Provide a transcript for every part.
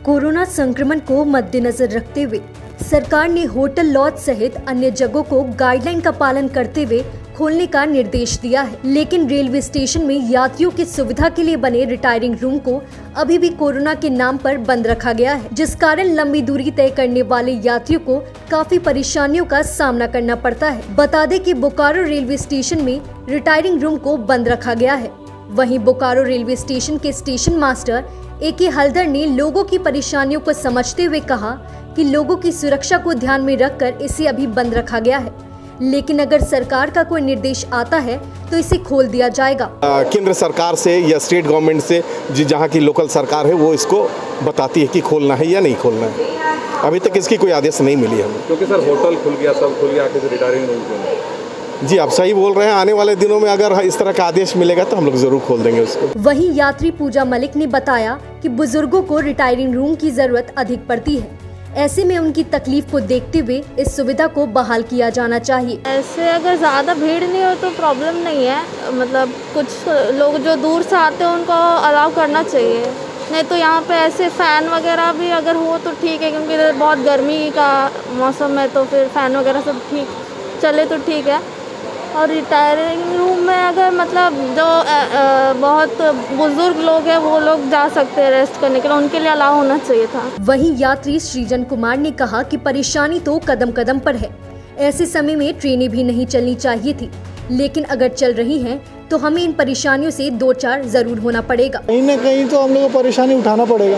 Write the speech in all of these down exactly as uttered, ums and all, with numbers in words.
Corona संक्रमण को मद्देनजर रखते हुए सरकार ने होटल लॉज सहित अन्य जगहों को गाइडलाइन का पालन करते हुए खोलने का निर्देश दिया है, लेकिन रेलवे स्टेशन में यात्रियों की सुविधा के लिए बने रिटायरिंग रूम को अभी भी कोरोना के नाम पर बंद रखा गया है, जिस कारण लंबी दूरी तय करने वाले यात्रियों को काफी परेशानियों का सामना करना पड़ता है। बता दें कि बोकारो रेलवे स्टेशन में रिटायरिंग रूम को बंद रखा गया है। वहीं बोकारो रेलवे स्टेशन के station master A K Haldar ने लोगों की परेशानियों को समझते हुए कहा कि लोगों की सुरक्षा को ध्यान में रखकर इसे अभी बंद रखा गया है, लेकिन अगर सरकार का कोई निर्देश आता है तो इसे खोल दिया जाएगा। केंद्र सरकार से या स्टेट गवर्नमेंट से जी जहाँ की लोकल सरकार है वो इसको बताती है कि खोलना है या नहीं खोलना है। अभी तक इसकी कोई आदेश नहीं मिली हमें, क्योंकि सर होटल खुल गया, सब खुल गया, आके रिटायरिंग रूम खोलना। जी आप सही बोल रहे हैं, आने वाले दिनों में अगर इस तरह का आदेश मिलेगा तो हम लोग जरूर खोल देंगे उसको। वहीं यात्री पूजा मलिक ने बताया कि बुजुर्गों को रिटायरिंग रूम की जरूरत अधिक पड़ती है, ऐसे में उनकी तकलीफ को देखते हुए इस सुविधा को बहाल किया जाना चाहिए। ऐसे अगर ज़्यादा भीड़ नहीं हो तो प्रॉब्लम नहीं है, मतलब कुछ लोग जो दूर से आते हैं उनको अलाउ करना चाहिए, नहीं तो यहाँ पे ऐसे फ़ैन वगैरह भी अगर हो तो ठीक है, क्योंकि इधर बहुत गर्मी का मौसम है तो फिर फ़ैन वगैरह सब ठीक चले तो ठीक है। और रिटायरिंग रूम में अगर मतलब जो आ, आ, बहुत बुजुर्ग लोग हैं वो लोग जा सकते हैं रेस्ट करने के लिए, उनके लिए अलाउ होना चाहिए था। वहीं यात्री सृजन कुमार ने कहा कि परेशानी तो कदम कदम पर है, ऐसे समय में ट्रेनें भी नहीं चलनी चाहिए थी, लेकिन अगर चल रही हैं तो हमें इन परेशानियों से दो चार जरूर होना पड़ेगा। कहीं ना कहीं तो हम लोग को परेशानी उठाना पड़ेगा।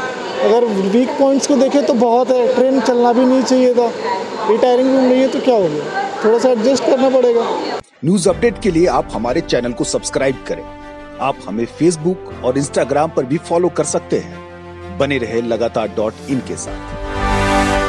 अगर वीक पॉइंट्स को देखें तो बहुत है, ट्रेन चलना भी नहीं चाहिए था, रिटायरिंग रूम नहीं है तो क्या हो गया, थोड़ा सा एडजस्ट करना पड़ेगा। न्यूज अपडेट के लिए आप हमारे चैनल को सब्सक्राइब करें। आप हमें फेसबुक और इंस्टाग्राम पर भी फॉलो कर सकते हैं। बने रहे लगातार डॉट इन के साथ।